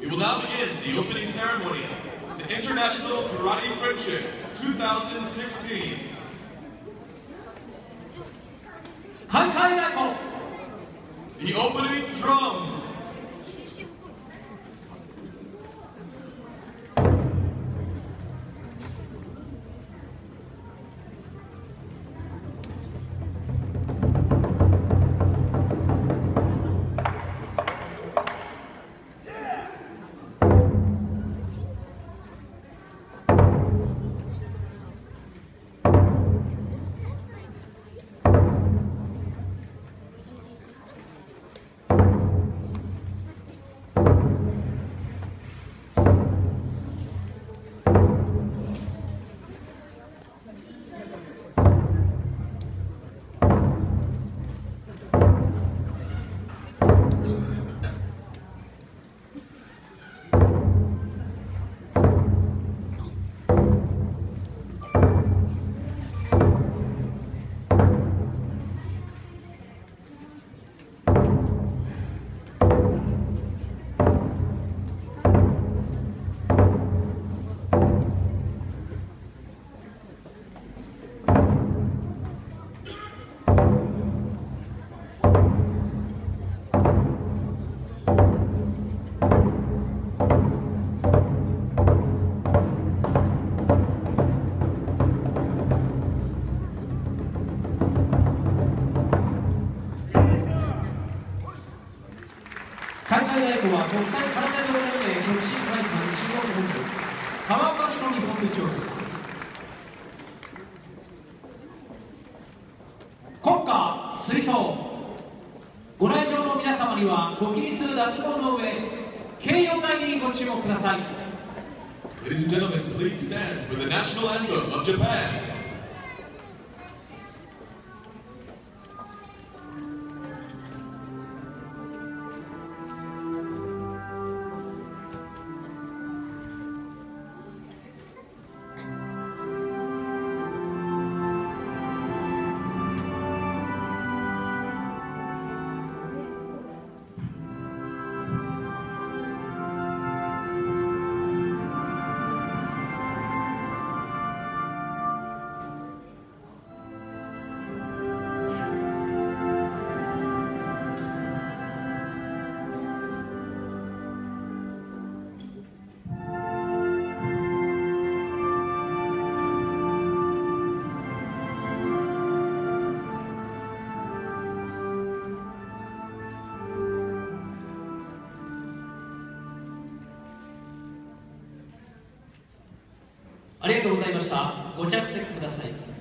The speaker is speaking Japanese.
We will now begin the opening ceremony, the International Karate Friendship 2016. 開会太鼓 The opening drums. 開会太鼓は国際空手道連盟極真会館中央本部川岡宏美本部長です。国歌吹奏。ご来場の皆様にはご起立脱帽の上掲揚台にご注目ください。 Ladies and gentlemen, please stand for the national anthem of Japan. ありがとうございました。ご着席ください。